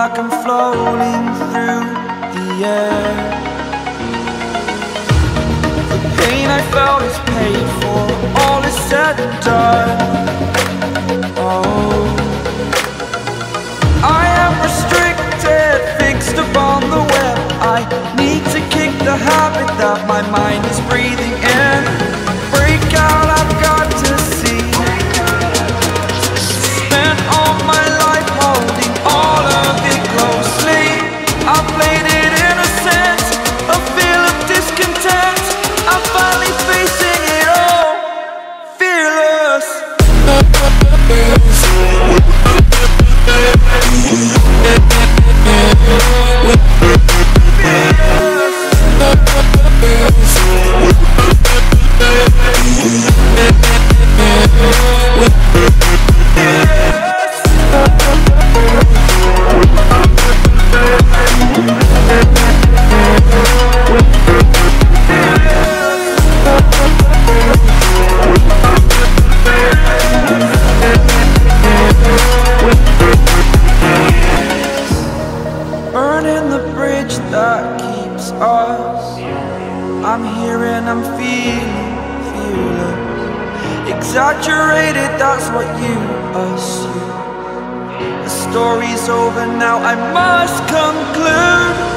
like I'm floating through the air. The pain I felt is paid for, all is said and done. Oh, I am restricted, fixed upon the web. I need to kick the habit that my mind is breathing in. Break out, I've got to see. Spent all my life holding all of it closely. I played it innocent, a feel of discontent. I'm finally facing it all, fearless. Burning the bridge that keeps us. I'm here and I'm feeling fearless. Exaggerated, that's what you assume. The story's over now, I must conclude.